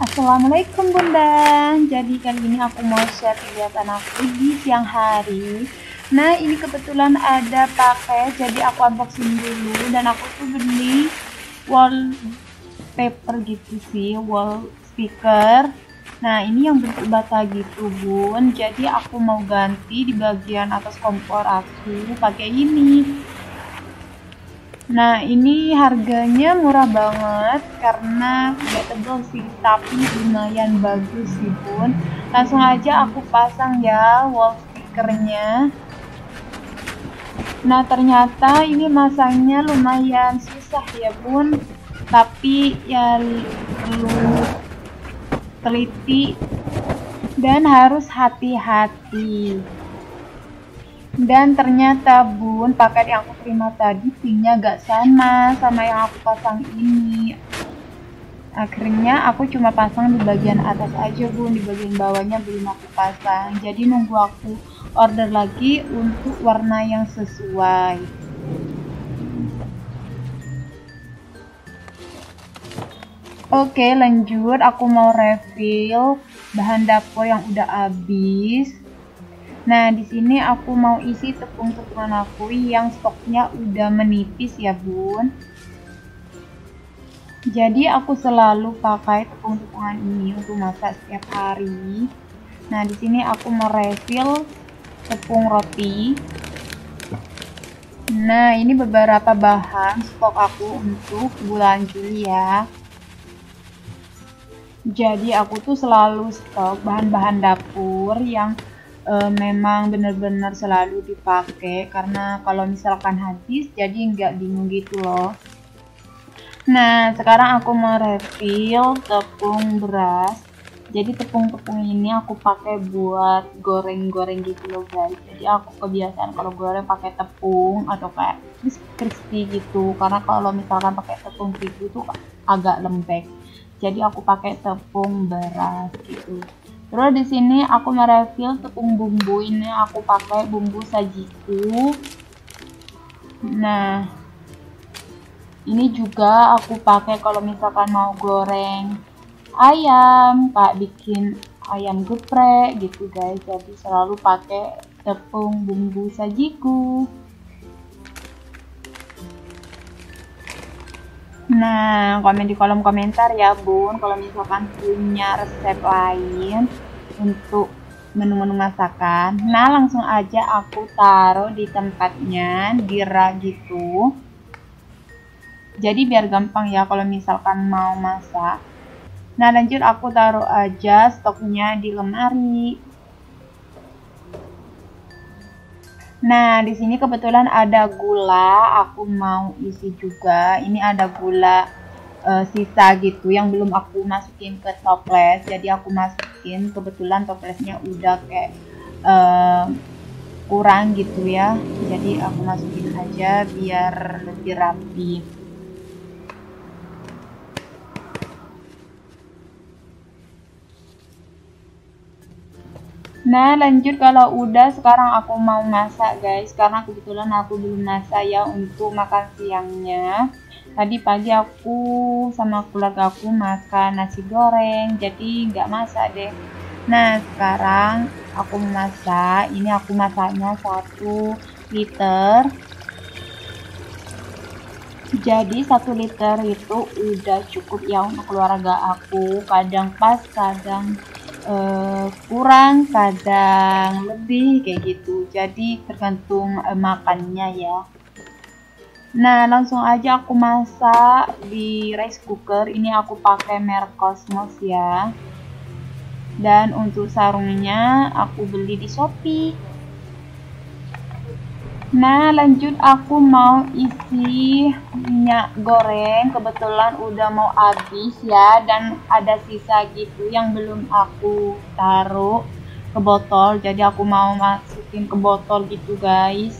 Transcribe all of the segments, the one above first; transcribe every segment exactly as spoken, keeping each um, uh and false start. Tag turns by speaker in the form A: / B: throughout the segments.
A: Assalamualaikum Bunda. Jadi kali ini aku mau share kegiatan aku di siang hari. Nah ini kebetulan ada paket, jadi aku unboxing dulu. Dan aku tuh beli wallpaper gitu sih, wall speaker. Nah ini yang bentuk bata gitu Bun. Jadi aku mau ganti di bagian atas kompor aku pakai ini. Nah ini harganya murah banget karena gak tebal sih, tapi lumayan bagus sih Bun. Langsung aja aku pasang ya wall speakernya. Nah ternyata ini masangnya lumayan susah ya Bun, tapi ya perlu teliti dan harus hati-hati. Dan ternyata Bun, paket yang aku terima tadi pinknya gak sama sama yang aku pasang ini. Akhirnya aku cuma pasang di bagian atas aja Bun, di bagian bawahnya belum aku pasang. Jadi nunggu aku order lagi untuk warna yang sesuai. Oke lanjut, aku mau refill bahan dapur yang udah habis. Nah, di sini aku mau isi tepung-tepungan aku yang stoknya udah menipis ya, Bun. Jadi aku selalu pakai tepung-tepungan ini untuk masak setiap hari. Nah, di sini aku mau refill tepung roti. Nah, ini beberapa bahan stok aku untuk bulan Juli ya. Jadi aku tuh selalu stok bahan-bahan dapur yang Uh, memang benar-benar selalu dipakai, karena kalau misalkan habis jadi nggak bingung gitu loh. Nah sekarang aku mau refill tepung beras. Jadi tepung-tepung ini aku pakai buat goreng-goreng gitu loh guys. Jadi aku kebiasaan kalau goreng pakai tepung atau kayak crispy gitu, karena kalau misalkan pakai tepung gitu tuh agak lembek. Jadi aku pakai tepung beras gitu. Terus di sini aku merefill tepung bumbu, ini aku pakai bumbu sajiku. Nah, ini juga aku pakai kalau misalkan mau goreng ayam, kayak bikin ayam geprek gitu guys. Jadi selalu pakai tepung bumbu sajiku. Nah, komen di kolom komentar ya Bun, kalau misalkan punya resep lain untuk menu-menu masakan. Nah, langsung aja aku taruh di tempatnya, di rak gitu. Jadi biar gampang ya kalau misalkan mau masak. Nah, lanjut aku taruh aja stoknya di lemari. Nah, di sini kebetulan ada gula, aku mau isi juga. Ini ada gula uh, sisa gitu yang belum aku masukin ke toples. Jadi aku masukin, kebetulan toplesnya udah kayak uh, kurang gitu ya. Jadi aku masukin aja biar lebih rapi. Nah lanjut, kalau udah sekarang aku mau masak guys, karena kebetulan aku belum masak ya untuk makan siangnya. Tadi pagi aku sama keluarga aku makan nasi goreng, jadi nggak masak deh. Nah sekarang aku masak, ini aku masaknya satu liter. Jadi satu liter itu udah cukup ya untuk keluarga aku, kadang pas kadang Uh, kurang, kadang lebih kayak gitu. Jadi tergantung uh, makannya ya. Nah langsung aja aku masak di rice cooker. Ini aku pakai merek Cosmos ya. Dan untuk sarungnya aku beli di Shopee. Nah lanjut, aku mau isi minyak goreng, kebetulan udah mau habis ya, dan ada sisa gitu yang belum aku taruh ke botol, jadi aku mau masukin ke botol gitu guys.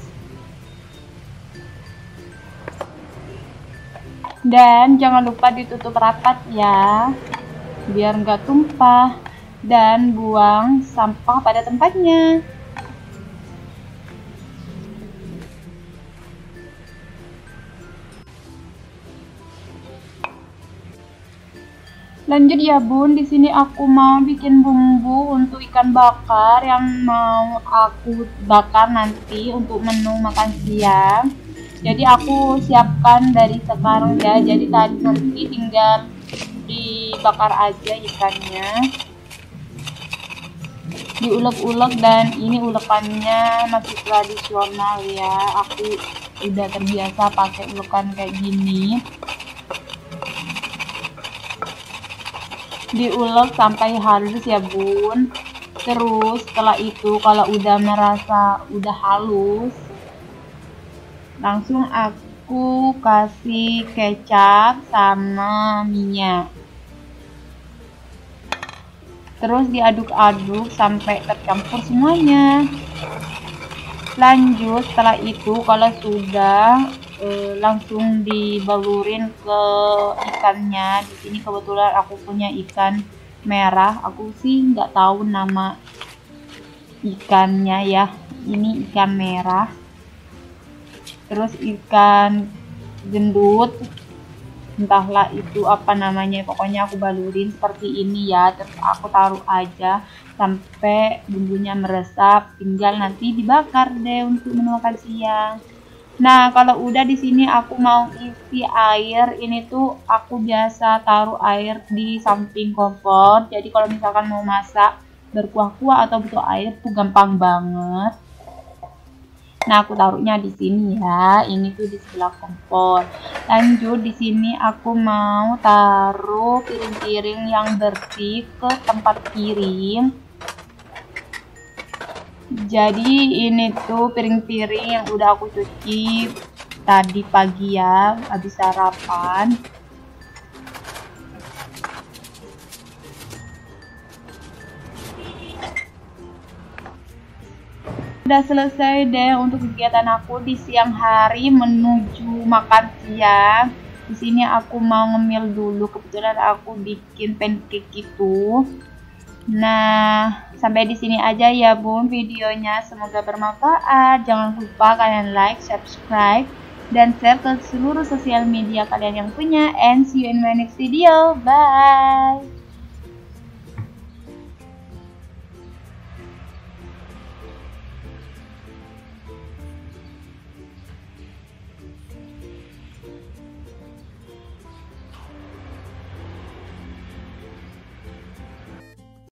A: Dan jangan lupa ditutup rapat ya, biar nggak tumpah, dan buang sampah pada tempatnya. Lanjut ya bun, di sini aku mau bikin bumbu untuk ikan bakar yang mau aku bakar nanti untuk menu makan siang. Jadi aku siapkan dari sekarang ya. Jadi tadi nanti tinggal dibakar aja ikannya, diulek-ulek, dan ini ulekannya masih tradisional ya. Aku udah terbiasa pakai ulekan kayak gini. Diulek sampai halus ya bun. Terus setelah itu kalau udah merasa udah halus, langsung aku kasih kecap sama minyak. Terus diaduk-aduk sampai tercampur semuanya. Lanjut setelah itu kalau sudah e, langsung dibalurin ke ikannya. Di sini kebetulan aku punya ikan merah. Aku sih nggak tahu nama ikannya ya. Ini ikan merah. Terus ikan gendut, entahlah itu apa namanya, pokoknya aku balurin seperti ini ya. Terus aku taruh aja sampai bumbunya meresap, tinggal nanti dibakar deh untuk menu makan siang. Nah kalau udah di sini aku mau isi air. Ini tuh aku biasa taruh air di samping kompor, jadi kalau misalkan mau masak berkuah-kuah atau butuh air tuh gampang banget. Nah, aku taruhnya di sini ya. Ini tuh di sebelah kompor. Lanjut di sini aku mau taruh piring-piring yang bersih ke tempat piring. Jadi ini tuh piring-piring yang udah aku cuci tadi pagi ya, habis sarapan. Udah selesai deh untuk kegiatan aku di siang hari menuju makan siang. Di sini aku mau ngemil dulu, kebetulan aku bikin pancake gitu. Nah, sampai di sini aja ya bun videonya. Semoga bermanfaat. Jangan lupa kalian like, subscribe, dan share ke seluruh sosial media kalian yang punya. And see you in my next video. Bye.